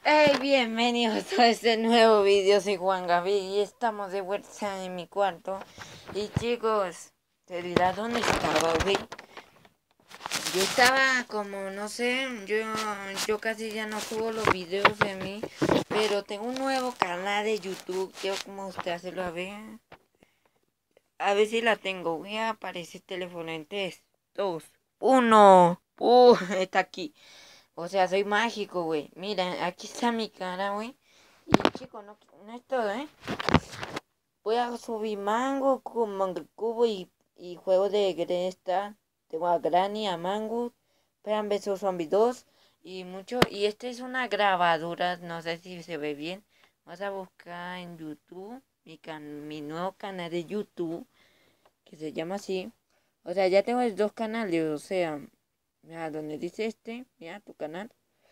Hey, bienvenidos a este nuevo video, soy Juan Gaby y estamos de vuelta en mi cuarto. Y chicos, te dirá dónde estaba, güey. Yo estaba como, no sé, yo casi ya no subo los videos de mí, pero tengo un nuevo canal de YouTube, quiero como usted hacerlo a ver si la tengo. Voy a aparecer teléfono en 3, 2, 1. Está aquí. O sea, soy mágico, güey. Mira, aquí está mi cara, güey. Y chicos, no es todo, ¿eh? Voy a subir Mango, Cubo y juego de Gresta. Tengo a Granny, a Mango, Plan vs Zombie 2 y mucho. Y esta es una grabadora, no sé si se ve bien. Vas a buscar en YouTube mi nuevo canal de YouTube, que se llama así. O sea, ya tengo dos canales, o sea, mira, donde dice mira tu canal.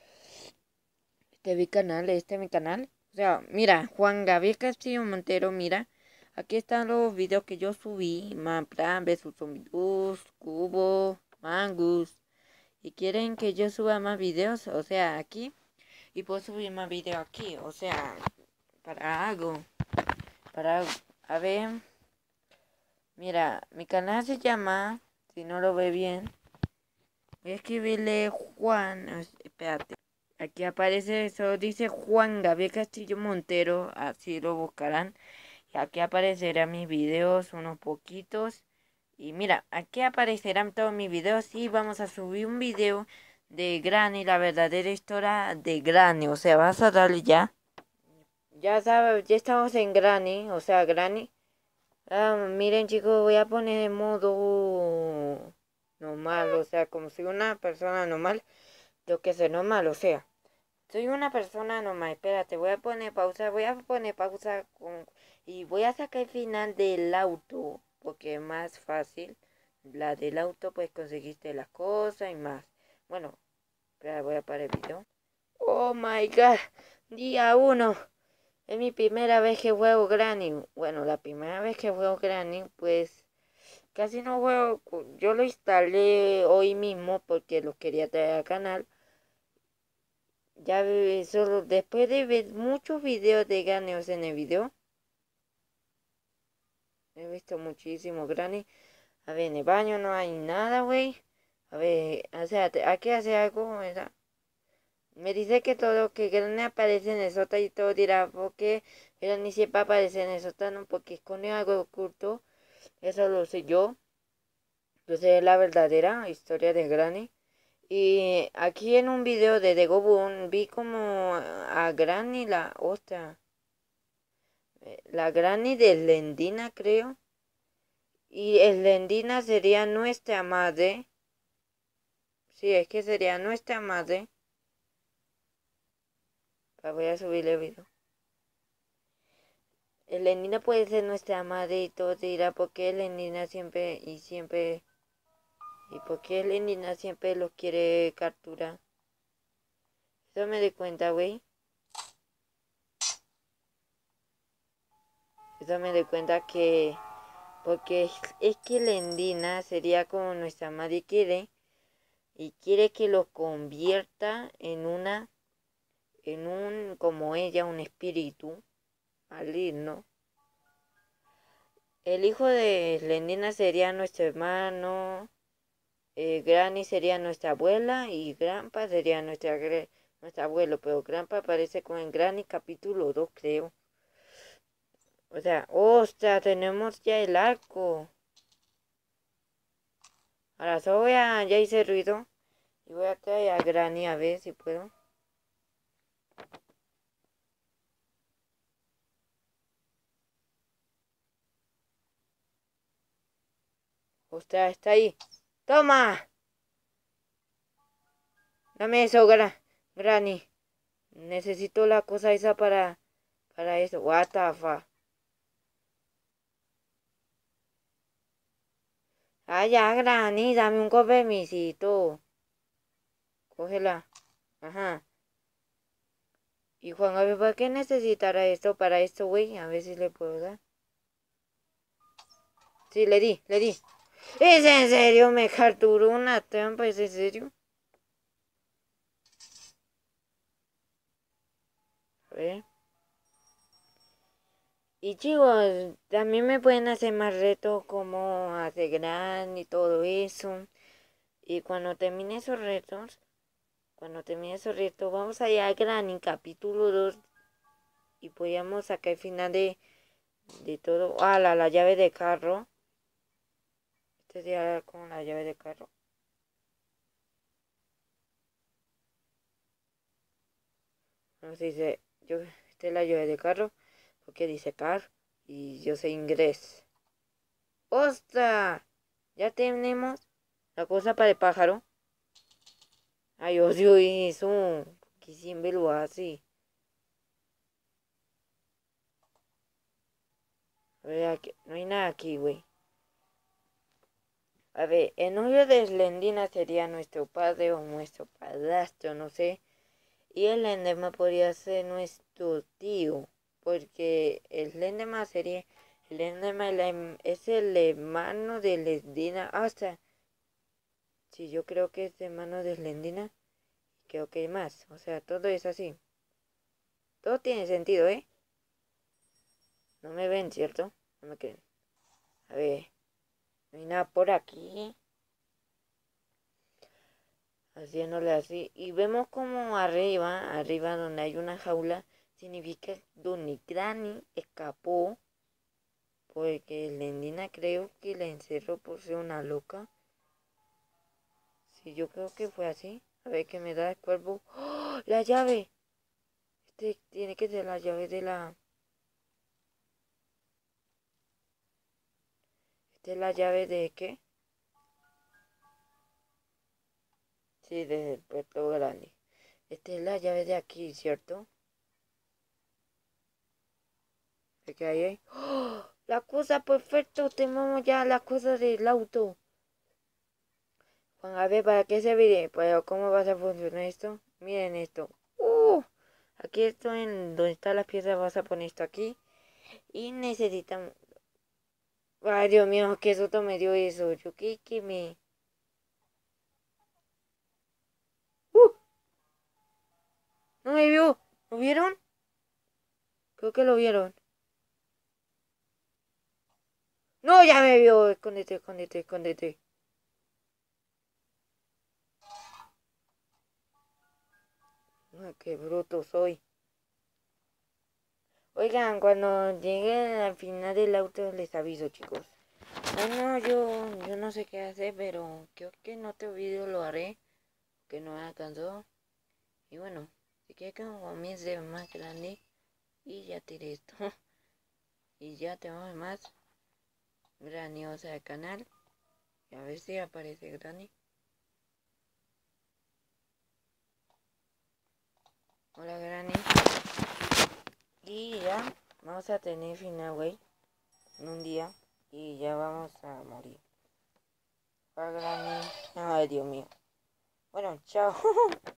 Este es mi canal. O sea, mira, Juan Gabriel Castillo Montero, mira. Aquí están los videos que yo subí. Manplan, Besos Zombies, Cubo, Mangus. Y quieren que yo suba más videos, o sea, aquí. Y puedo subir más videos aquí. O sea, para algo. Para algo. A ver. Mira, mi canal se llama, si no lo ve bien, voy a escribirle Juan. Espérate. Aquí aparece, eso dice Juan Gabriel Castillo Montero, así lo buscarán. Y aquí aparecerán mis videos, unos poquitos. Y mira, aquí aparecerán todos mis videos y vamos a subir un video de Granny, la verdadera historia de Granny. O sea, vas a darle ya. Ya sabes, ya estamos en Granny, o sea, Granny. Miren chicos, voy a poner en modo normal, o sea, como si una persona normal, tengo que ser normal, o sea. Soy una persona normal. Espérate, voy a poner pausa y voy a sacar el final del auto, porque es más fácil. La del auto, pues conseguiste las cosas y más. Bueno, espera, voy a parar el video. Oh my god, día uno. Es mi primera vez que juego Granny. Bueno, la primera vez que juego Granny, pues casi no juego. Yo lo instalé hoy mismo porque lo quería traer al canal. Ya solo después de ver muchos videos de Ganeos en el video. He visto muchísimo Granny. A ver, en el baño no hay nada, güey. A ver, o sea, hay que hacer algo, ¿verdad? Me dice que todo, que Granny aparece en el sótano y todo dirá, ¿por qué Granny siempre aparece en el sótano? Porque esconde algo oculto. Eso lo sé yo. Yo sé la verdadera historia de Granny. Y aquí en un video de The Boon vi como a Granny la Granny de Lendina, creo. Y Lendina sería nuestra madre. Sí, es que sería nuestra madre. Voy a subirle el video. Lendina puede ser nuestra madre y todo te dirá por qué Lendina siempre. ¿Y por qué Lendina siempre los quiere capturar? Eso me di cuenta, güey. Eso me di cuenta que. Porque es que Lendina sería como nuestra madre y quiere que lo convierta como ella, un espíritu maligno. El hijo de Lendina sería nuestro hermano, Granny sería nuestra abuela y Grandpa sería nuestro abuelo, pero Grandpa aparece como en Granny capítulo 2, creo. O sea, ostras, tenemos ya el arco. Ahora solo ya hice ruido y voy a traer a Granny a ver si puedo. Ostras, está ahí. ¡Toma! Dame eso, Granny. Necesito la cosa esa para eso. What the fuck. Ah, ya, Granny, dame un permisito. Cógela. Ajá. Y Juan, a ver, ¿para qué necesitará esto para esto, güey? A ver si le puedo dar. Sí, le di. ¿Es en serio? ¿Me capturó una trampa? ¿Es en serio? ver. Y chicos, también me pueden hacer más retos como hacer gran y todo eso. Y cuando termine esos retos, vamos allá a Granny capítulo 2 y podíamos sacar el final de todo. Ah, la llave de carro. Este sería con la llave de carro. No sé, dice, esta es la llave de carro, porque dice car y yo sé inglés. ¡Ostras! Ya tenemos la cosa para el pájaro. Ay, odio eso, que siempre lo hace. A ver, aquí, no hay nada aquí, güey. A ver, el novio de Slendina sería nuestro padre o nuestro padrastro, no sé. Y el Enderman podría ser nuestro tío, porque el Enderman sería... El Enderman es el hermano de Slendina. Hasta... Sí, yo creo que es hermano de Slendina. Creo que hay más. O sea, todo es así. Todo tiene sentido, ¿eh? No me ven, ¿cierto? No me creen. A ver, no hay nada por aquí. Haciéndole así. Y vemos como arriba donde hay una jaula, significa donde Granny escapó. Porque Lendina creo que la encerró por ser una loca. Sí, yo creo que fue así. A ver qué me da el cuervo. ¡Oh! ¡La llave! Este tiene que ser la llave de la... ¿Esta es la llave de qué? Sí, desde el puerto grande. Esta es la llave de aquí, ¿cierto? ¿De qué hay ahí? ¡Oh! La cosa perfecta. Tenemos ya la cosa del auto. Juan, a ver, ¿para qué serviría? Pero, ¿cómo va a funcionar esto? Miren esto. Aquí estoy en donde está la pieza. Vas a poner esto aquí. Y necesitamos... Ay, Dios mío, qué susto me dio eso. Yo que me... ¡Uh! No me vio. ¿Lo vieron? Creo que lo vieron. No, ya me vio. Escóndete, escóndete, escóndete. No, qué bruto soy. Oigan, cuando llegue al final del auto les aviso, chicos. Bueno, yo no sé qué hacer, pero creo que en otro video lo haré. Que no me alcanzó. Y bueno, si quieres que comience más grande. Y ya tiré esto. Y ya tenemos más graniosa al canal. Y a ver si aparece Granny. Hola Granny. Y ya vamos a tener final, güey. En un día. Y ya vamos a morir. Hola Granny. Ay, Dios mío. Bueno, chao.